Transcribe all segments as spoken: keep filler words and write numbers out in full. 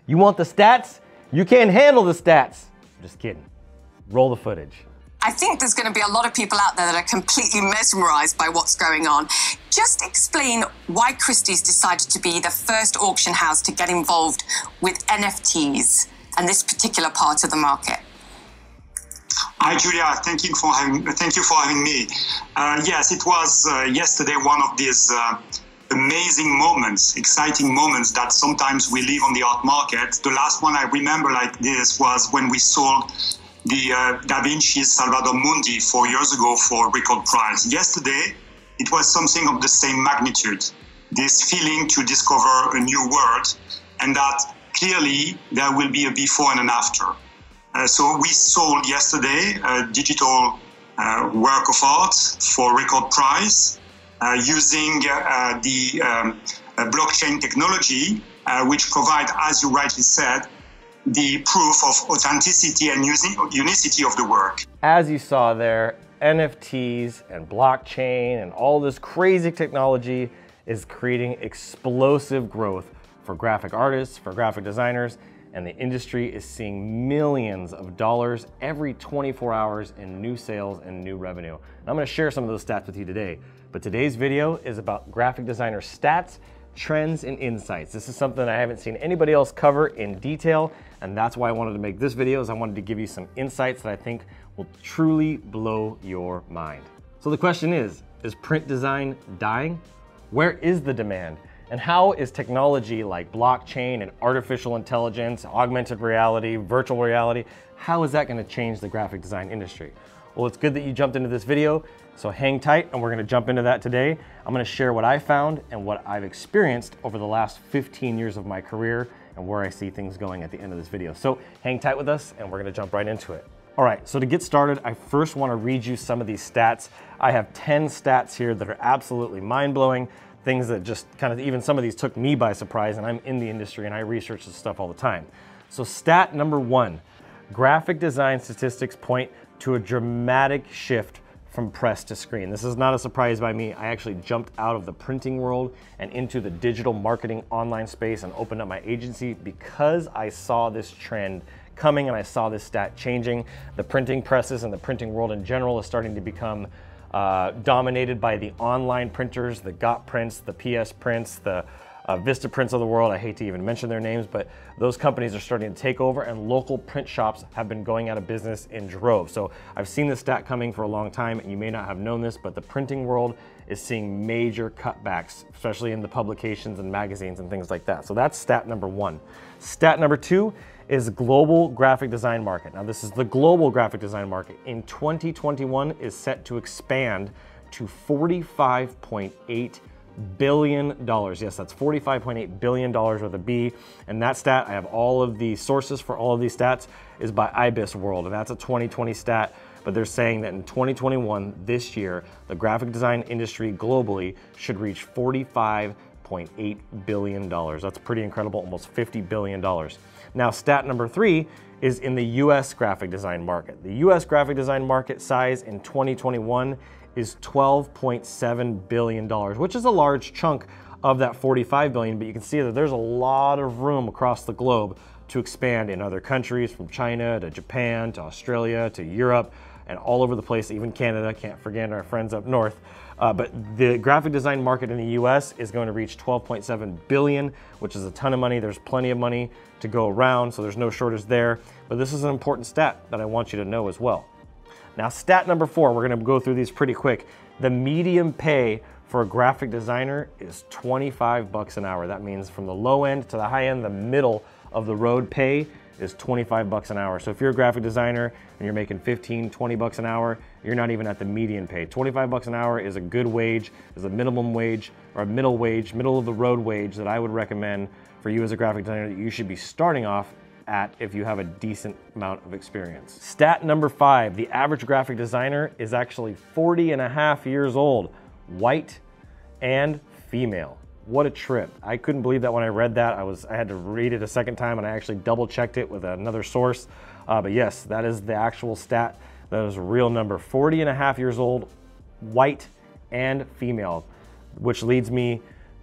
You want the stats? You can't handle the stats. Just kidding. Roll the footage. I think there's going to be a lot of people out there that are completely mesmerized by what's going on. Just explain why Christie's decided to be the first auction house to get involved with N F Ts and this particular part of the market. Hi, Julia. Thank you for having, thank you for having me. Uh, yes, it was uh, yesterday one of these uh, amazing moments, exciting moments that sometimes we live on the art market. The last one I remember like this was when we sold the uh, Da Vinci's Salvator Mundi four years ago for record price. Yesterday, it was something of the same magnitude. This feeling to discover a new world, and that clearly there will be a before and an after. Uh, so we sold yesterday a digital uh, work of art for record price uh, using uh, the um, uh, blockchain technology, uh, which provide, as you rightly said, the proof of authenticity and unicity of the work. As you saw there, N F Ts and blockchain and all this crazy technology is creating explosive growth for graphic artists, for graphic designers, and the industry is seeing millions of dollars every twenty-four hours in new sales and new revenue. And I'm gonna share some of those stats with you today, but today's video is about graphic designer stats, trends, and insights. This is something I haven't seen anybody else cover in detail, and that's why I wanted to make this video, is I wanted to give you some insights that I think will truly blow your mind. So the question is, is print design dying? Where is the demand? And how is technology like blockchain and artificial intelligence, augmented reality, virtual reality, how is that gonna change the graphic design industry? Well, it's good that you jumped into this video, so hang tight and we're gonna jump into that today. I'm gonna share what I found and what I've experienced over the last fifteen years of my career and where I see things going at the end of this video. So hang tight with us and we're gonna jump right into it. All right, so to get started, I first wanna read you some of these stats. I have ten stats here that are absolutely mind-blowing, things that just kind of, even some of these took me by surprise, and I'm in the industry and I research this stuff all the time. So stat number one, graphic design statistics point to a dramatic shift from press to screen. This is not a surprise by me. I actually jumped out of the printing world and into the digital marketing online space and opened up my agency because I saw this trend coming and I saw this stat changing. The printing presses and the printing world in general is starting to become uh, dominated by the online printers, the G O T prints, the P S prints, the Uh, Vista Prints of the world. I hate to even mention their names, but those companies are starting to take over and local print shops have been going out of business in droves. So I've seen this stat coming for a long time and you may not have known this, but the printing world is seeing major cutbacks, especially in the publications and magazines and things like that. So that's stat number one. Stat number two is global graphic design market. Now this is the global graphic design market. In twenty twenty-one is set to expand to forty-five point eight billion dollars. Yes, that's forty-five point eight billion dollars with a B. And that stat, I have all of the sources for all of these stats, is by Ibis World, and that's a twenty twenty stat. But they're saying that in twenty twenty-one, this year, the graphic design industry globally should reach forty-five point eight billion dollars. That's pretty incredible, almost fifty billion dollars. Now, stat number three is in the U S graphic design market. The U S graphic design market size in twenty twenty-one is twelve point seven billion dollars, which is a large chunk of that forty-five billion dollars, but you can see that there's a lot of room across the globe to expand in other countries, from China to Japan to Australia to Europe and all over the place, even Canada, can't forget our friends up north. Uh, but the graphic design market in the U S is going to reach twelve point seven billion dollars, which is a ton of money. There's plenty of money to go around, so there's no shortage there. But this is an important stat that I want you to know as well. Now, stat number four, we're gonna go through these pretty quick. The median pay for a graphic designer is twenty-five bucks an hour. That means from the low end to the high end, the middle of the road pay is twenty-five bucks an hour. So if you're a graphic designer and you're making fifteen, twenty bucks an hour, you're not even at the median pay. twenty-five bucks an hour is a good wage, is a minimum wage or a middle wage, middle of the road wage that I would recommend for you as a graphic designer that you should be starting off at if you have a decent amount of experience. Stat number five, the average graphic designer is actually forty and a half years old, white and female. What a trip. I couldn't believe that when I read that. I was I had to read it a second time and I actually double checked it with another source. Uh, but yes, that is the actual stat. That is a real number. forty and a half years old, white and female, which leads me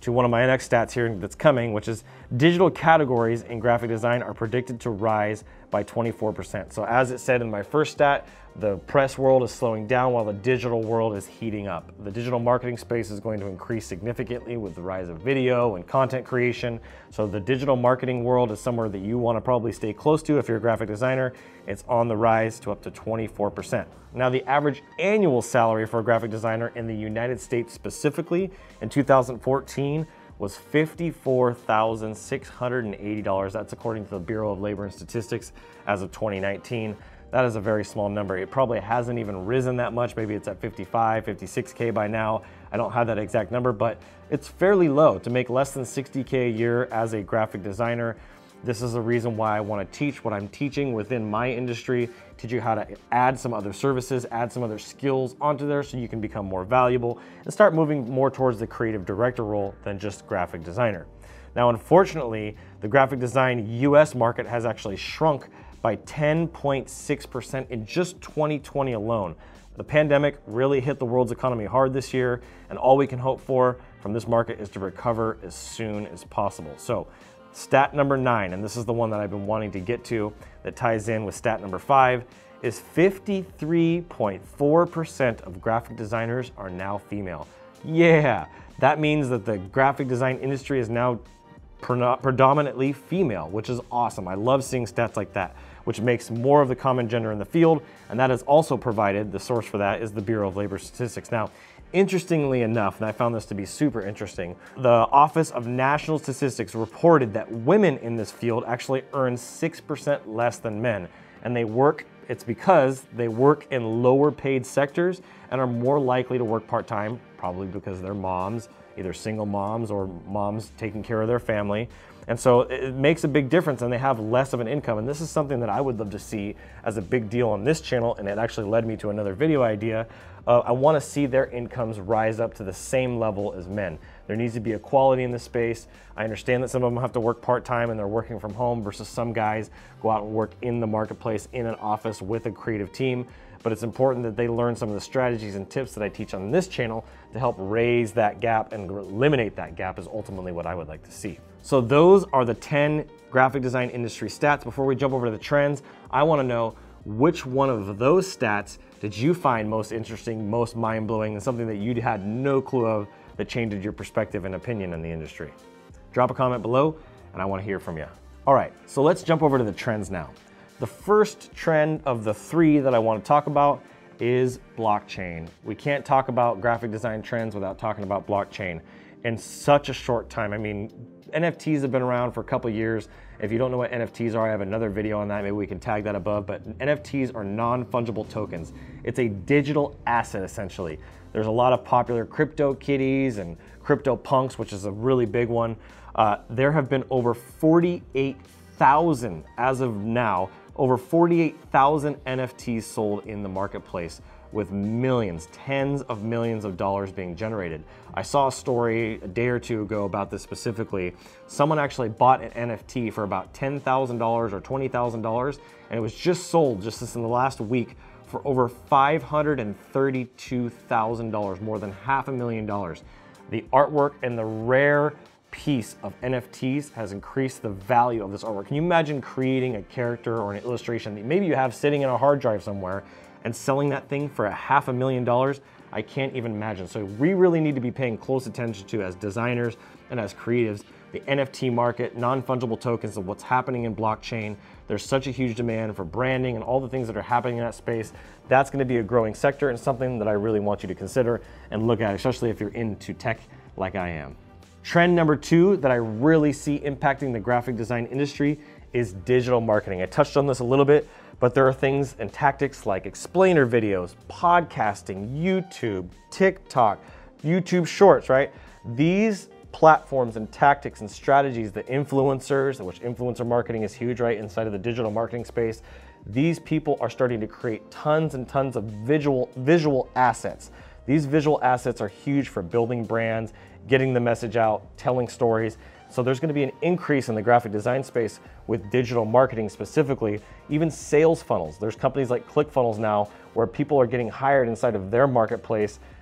to one of my next stats here that's coming, which is digital categories in graphic design are predicted to rise by twenty-four percent. So as it said in my first stat, the press world is slowing down while the digital world is heating up. The digital marketing space is going to increase significantly with the rise of video and content creation. So the digital marketing world is somewhere that you want to probably stay close to if you're a graphic designer. It's on the rise to up to twenty-four percent. Now, the average annual salary for a graphic designer in the United States specifically in two thousand fourteen was fifty-four thousand six hundred eighty dollars. That's according to the Bureau of Labor and Statistics as of twenty nineteen. That is a very small number. It probably hasn't even risen that much. Maybe it's at fifty-five, fifty-six K by now. I don't have that exact number, but it's fairly low to make less than sixty K a year as a graphic designer. This is the reason why I want to teach what I'm teaching within my industry, teach you how to add some other services, add some other skills onto there so you can become more valuable and start moving more towards the creative director role than just graphic designer. Now, unfortunately, the graphic design U S market has actually shrunk by ten point six percent in just twenty twenty alone. The pandemic really hit the world's economy hard this year, and all we can hope for from this market is to recover as soon as possible. So, stat number nine, and this is the one that I've been wanting to get to that ties in with stat number five, is fifty-three point four percent of graphic designers are now female. Yeah, that means that the graphic design industry is now predominantly female, which is awesome. I love seeing stats like that, which makes more of the common gender in the field, and that is also provided, the source for that is the Bureau of Labor Statistics. Now, interestingly enough, and I found this to be super interesting, the Office of National Statistics reported that women in this field actually earn six percent less than men, and they work, it's because they work in lower paid sectors and are more likely to work part-time, probably because they're moms, either single moms or moms taking care of their family. And so it makes a big difference and they have less of an income. And this is something that I would love to see as a big deal on this channel. And it actually led me to another video idea. Uh, I want to see their incomes rise up to the same level as men. There needs to be equality in the space. I understand that some of them have to work part-time and they're working from home versus some guys go out and work in the marketplace in an office with a creative team. But it's important that they learn some of the strategies and tips that I teach on this channel to help raise that gap and eliminate that gap is ultimately what I would like to see. So those are the ten graphic design industry stats. Before we jump over to the trends, I want to know which one of those stats did you find most interesting, most mind-blowing, and something that you had no clue of that changed your perspective and opinion in the industry. Drop a comment below and I want to hear from you. All right, so let's jump over to the trends now. The first trend of the three that I want to talk about is blockchain. We can't talk about graphic design trends without talking about blockchain in such a short time. I mean, N F Ts have been around for a couple years. If you don't know what N F Ts are, I have another video on that. Maybe we can tag that above, but N F Ts are non-fungible tokens. It's a digital asset, essentially. There's a lot of popular crypto kitties and crypto punks, which is a really big one. Uh, there have been over forty-eight thousand as of now, over forty-eight thousand N F Ts sold in the marketplace with millions, tens of millions of dollars being generated. I saw a story a day or two ago about this specifically. Someone actually bought an N F T for about ten thousand dollars or twenty thousand dollars, and it was just sold just this in the last week for over five hundred thirty-two thousand dollars, more than half a million dollars. The artwork and the rare piece of N F Ts has increased the value of this artwork. Can you imagine creating a character or an illustration that maybe you have sitting in a hard drive somewhere and selling that thing for a half a million dollars? I can't even imagine. So we really need to be paying close attention to, as designers and as creatives, the N F T market, non-fungible tokens, of what's happening in blockchain. There's such a huge demand for branding and all the things that are happening in that space. That's going to be a growing sector and something that I really want you to consider and look at, especially if you're into tech like I am. Trend number two that I really see impacting the graphic design industry is digital marketing. I touched on this a little bit, but there are things and tactics like explainer videos, podcasting, YouTube, TikTok, YouTube Shorts, right? These platforms and tactics and strategies that influencers, which influencer marketing is huge, right, inside of the digital marketing space, these people are starting to create tons and tons of visual, visual assets. These visual assets are huge for building brands, getting the message out, telling stories. So there's going to be an increase in the graphic design space with digital marketing specifically, even sales funnels. There's companies like ClickFunnels now where people are getting hired inside of their marketplace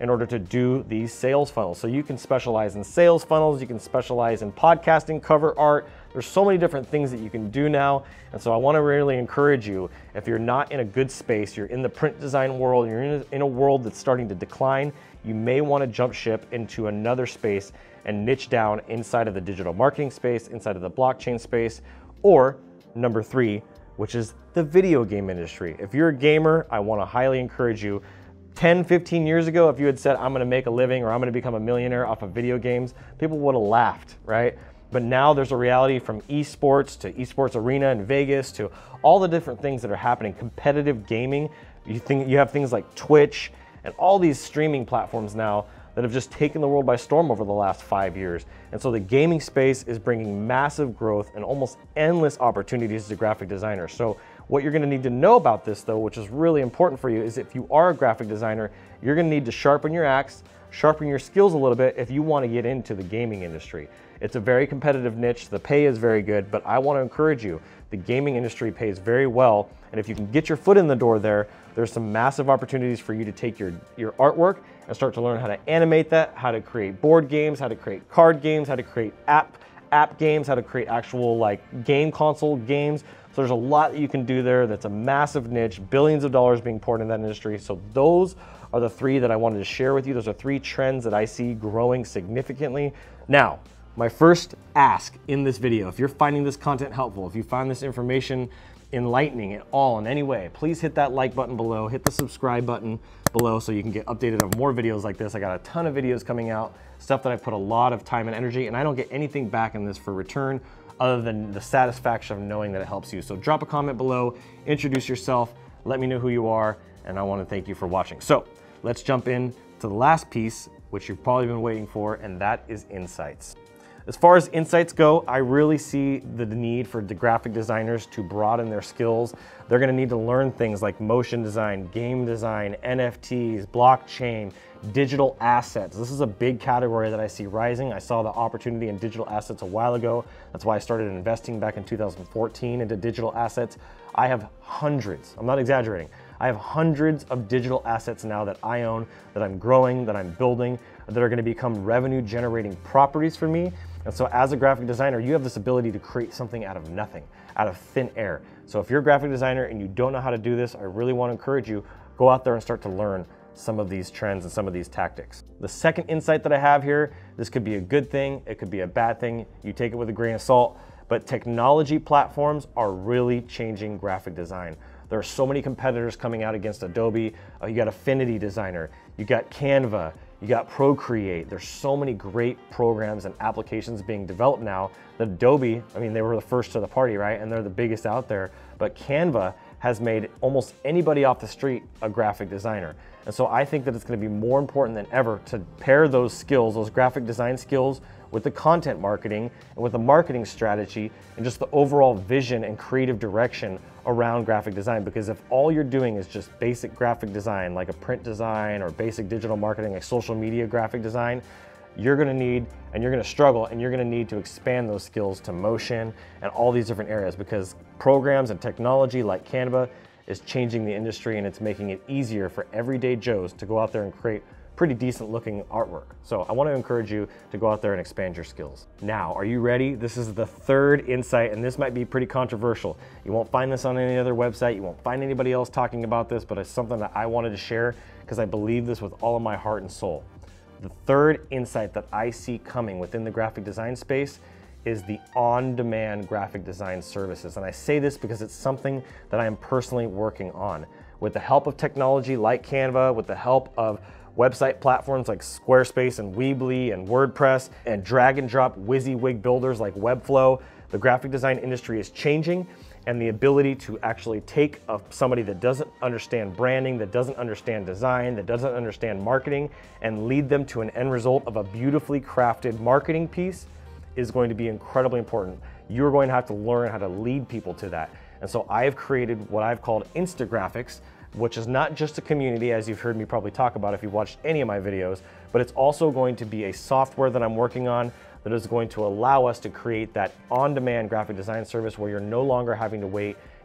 in order to do these sales funnels. So you can specialize in sales funnels, you can specialize in podcasting, cover art. There's so many different things that you can do now. And so I want to really encourage you, if you're not in a good space, you're in the print design world, you're in a, in a world that's starting to decline, you may want to jump ship into another space and niche down inside of the digital marketing space, inside of the blockchain space, or number three, which is the video game industry. If you're a gamer, I want to highly encourage you. ten, fifteen years ago, if you had said, I'm gonna make a living or I'm gonna become a millionaire off of video games, people would have laughed, right? But now there's a reality from esports to esports arena in Vegas to all the different things that are happening, competitive gaming. You think you have things like Twitch and all these streaming platforms now that have just taken the world by storm over the last five years. And so the gaming space is bringing massive growth and almost endless opportunities to graphic designers. So what you're gonna need to know about this though, which is really important for you, is if you are a graphic designer, you're gonna need to sharpen your axe, sharpen your skills a little bit if you wanna get into the gaming industry. It's a very competitive niche, the pay is very good, but I wanna encourage you, the gaming industry pays very well, and if you can get your foot in the door there, there's some massive opportunities for you to take your, your artwork and start to learn how to animate that, how to create board games, how to create card games, how to create app, app games, how to create actual like game console games. So there's a lot that you can do there. That's a massive niche, billions of dollars being poured into that industry. So those are the three that I wanted to share with you. Those are three trends that I see growing significantly. Now, my first ask in this video, if you're finding this content helpful, if you find this information enlightening at all in any way, please hit that like button below, hit the subscribe button below so you can get updated on more videos like this. I got a ton of videos coming out, stuff that I put a lot of time and energy, and I don't get anything back in this for return other than the satisfaction of knowing that it helps you. So drop a comment below, introduce yourself, let me know who you are, and I want to thank you for watching. So let's jump in to the last piece, which you've probably been waiting for, and that is insights. As far as insights go, I really see the need for the graphic designers to broaden their skills. They're gonna need to learn things like motion design, game design, N F Ts, blockchain, digital assets. This is a big category that I see rising. I saw the opportunity in digital assets a while ago. That's why I started investing back in two thousand fourteen into digital assets. I have hundreds, I'm not exaggerating, I have hundreds of digital assets now that I own, that I'm growing, that I'm building, that are gonna become revenue generating properties for me. And so as a graphic designer, you have this ability to create something out of nothing, out of thin air. So if you're a graphic designer and you don't know how to do this, I really want to encourage you, go out there and start to learn some of these trends and some of these tactics. The second insight that I have here, this could be a good thing, it could be a bad thing, you take it with a grain of salt, but technology platforms are really changing graphic design. There are so many competitors coming out against Adobe. Uh, you got Affinity Designer, you got Canva, you got Procreate. There's so many great programs and applications being developed now that Adobe, I mean, they were the first to the party, right? And they're the biggest out there, but Canva has made almost anybody off the street a graphic designer. And so I think that it's gonna be more important than ever to pair those skills, those graphic design skills, with the content marketing and with the marketing strategy and just the overall vision and creative direction around graphic design. Because if all you're doing is just basic graphic design, like a print design or basic digital marketing, like social media graphic design, you're gonna need, and you're gonna struggle, and you're gonna need to expand those skills to motion and all these different areas, because programs and technology like Canva is changing the industry, and it's making it easier for everyday Joes to go out there and create pretty decent looking artwork. So I want to encourage you to go out there and expand your skills. Now, are you ready? This is the third insight, and this might be pretty controversial. You won't find this on any other website. You won't find anybody else talking about this, but it's something that I wanted to share because I believe this with all of my heart and soul. The third insight that I see coming within the graphic design space is the on-demand graphic design services. And I say this because it's something that I am personally working on. With the help of technology like Canva, with the help of website platforms like Squarespace and Weebly and WordPress, and drag and drop WYSIWYG builders like Webflow, the graphic design industry is changing, and the ability to actually take a, somebody that doesn't understand branding, that doesn't understand design, that doesn't understand marketing, and lead them to an end result of a beautifully crafted marketing piece is going to be incredibly important. You're going to have to learn how to lead people to that. And so I have created what I've called Instagraphics, which is not just a community, as you've heard me probably talk about if you've watched any of my videos, but it's also going to be a software that I'm working on that is going to allow us to create that on-demand graphic design service where you're no longer having to wait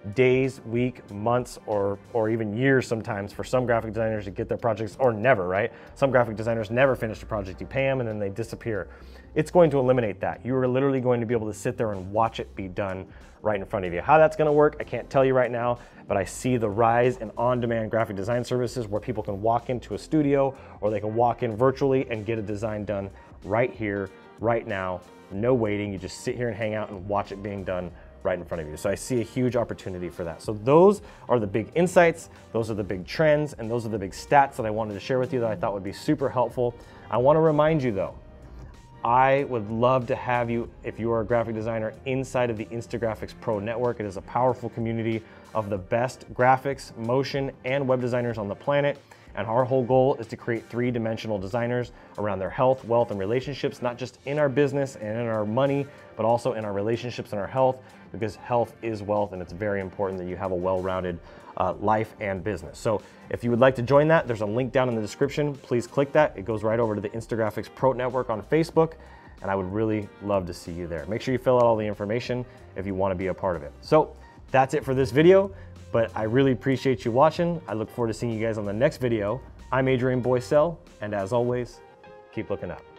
days, week, months, or, or even years sometimes for some graphic designers to get their projects, or never, right? Some graphic designers never finish a project. You pay them and then they disappear. It's going to eliminate that. You are literally going to be able to sit there and watch it be done right in front of you. How that's gonna work, I can't tell you right now, but I see the rise in on-demand graphic design services where people can walk into a studio or they can walk in virtually and get a design done right here, right now, no waiting. You just sit here and hang out and watch it being done right in front of you. So I see a huge opportunity for that. So those are the big insights, those are the big trends, and those are the big stats that I wanted to share with you that I thought would be super helpful. I wanna remind you though, I would love to have you, if you are a graphic designer, inside of the Instagraphics Pro Network. It is a powerful community of the best graphics, motion, and web designers on the planet. And our whole goal is to create three-dimensional designers around their health, wealth, and relationships, not just in our business and in our money, but also in our relationships and our health, because health is wealth, and it's very important that you have a well-rounded uh, life and business. So if you would like to join that, there's a link down in the description. Please click that. It goes right over to the Instagraphics Pro Network on Facebook, and I would really love to see you there. Make sure you fill out all the information if you want to be a part of it. So that's it for this video, but I really appreciate you watching. I look forward to seeing you guys on the next video. I'm Adrian Boycell, and as always, keep looking up.